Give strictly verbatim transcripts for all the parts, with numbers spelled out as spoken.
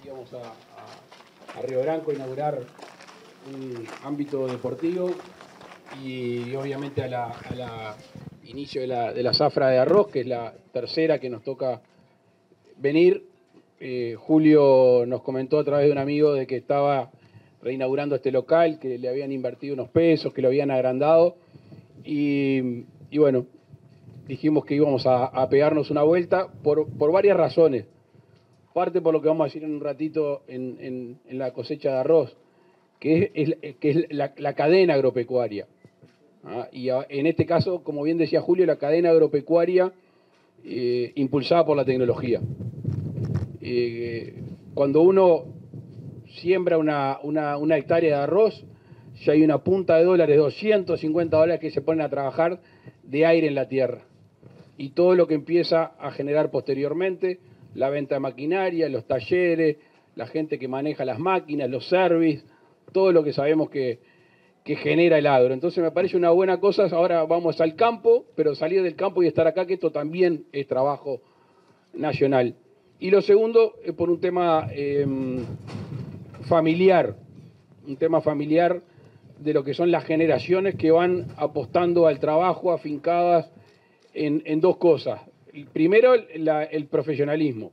íbamos a, a, a Río Branco a inaugurar un ámbito deportivo y obviamente a la, a la inicio de la, de la zafra de arroz, que es la tercera que nos toca venir. Eh, Julio nos comentó a través de un amigo de que estaba reinaugurando este local, que le habían invertido unos pesos, que lo habían agrandado y, y bueno, dijimos que íbamos a, a pegarnos una vuelta por, por varias razones. Parte por lo que vamos a decir en un ratito en, en, en la cosecha de arroz, que es, es, que es la, la cadena agropecuaria. ¿Ah? Y a, en este caso, como bien decía Julio, la cadena agropecuaria eh, impulsada por la tecnología. Eh, cuando uno siembra una, una, una hectárea de arroz, ya hay una punta de dólares, doscientos cincuenta dólares que se ponen a trabajar de aire en la tierra. Y todo lo que empieza a generar posteriormente, la venta de maquinaria, los talleres, la gente que maneja las máquinas, los service, todo lo que sabemos que, que genera el agro. Entonces me parece una buena cosa, ahora vamos al campo, pero salir del campo y estar acá, que esto también es trabajo nacional. Y lo segundo, es por un tema eh, familiar, un tema familiar de lo que son las generaciones que van apostando al trabajo, afincadas en, en dos cosas. Primero, la, el profesionalismo.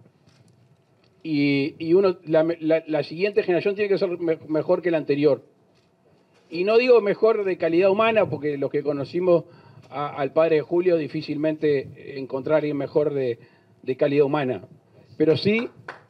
Y, y uno, la, la, la siguiente generación tiene que ser me, mejor que la anterior. Y no digo mejor de calidad humana, porque los que conocimos a, al padre de Julio difícilmente encontrar a alguien mejor de, de calidad humana. Pero sí,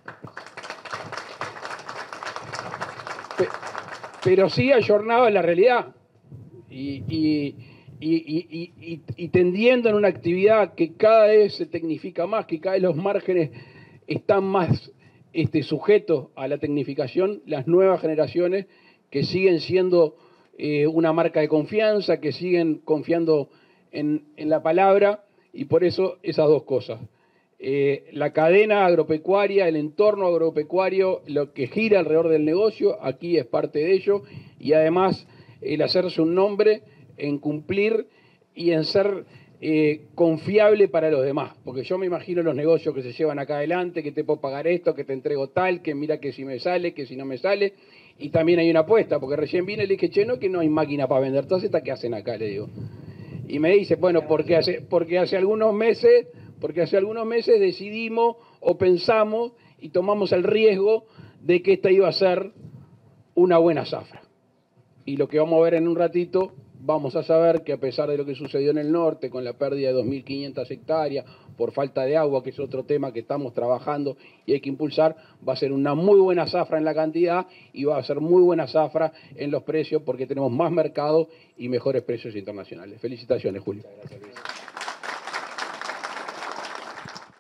pe, pero sí ayornado a la realidad. Y, y, y, y, y, y tendiendo en una actividad que cada vez se tecnifica más, que cada vez los márgenes están más este, sujetos a la tecnificación, las nuevas generaciones que siguen siendo eh, una marca de confianza, que siguen confiando en, en la palabra, y por eso esas dos cosas. Eh, la cadena agropecuaria, el entorno agropecuario, lo que gira alrededor del negocio, aquí es parte de ello, y además el hacerse un nombre en cumplir y en ser eh, confiable para los demás, porque yo me imagino los negocios que se llevan acá adelante, que te puedo pagar esto, que te entrego tal, que mira que si me sale, que si no me sale, y también hay una apuesta, porque recién vine y le dije, che, no, que no hay máquina para vender, todas estas que hacen acá, le digo. Y me dice, bueno, porque hace, porque hace algunos meses, porque hace algunos meses decidimos o pensamos y tomamos el riesgo de que esta iba a ser una buena zafra. Y lo que vamos a ver en un ratito, vamos a saber que a pesar de lo que sucedió en el norte, con la pérdida de dos mil quinientas hectáreas, por falta de agua, que es otro tema que estamos trabajando y hay que impulsar, va a ser una muy buena zafra en la cantidad y va a ser muy buena zafra en los precios, porque tenemos más mercado y mejores precios internacionales. Felicitaciones, Julio.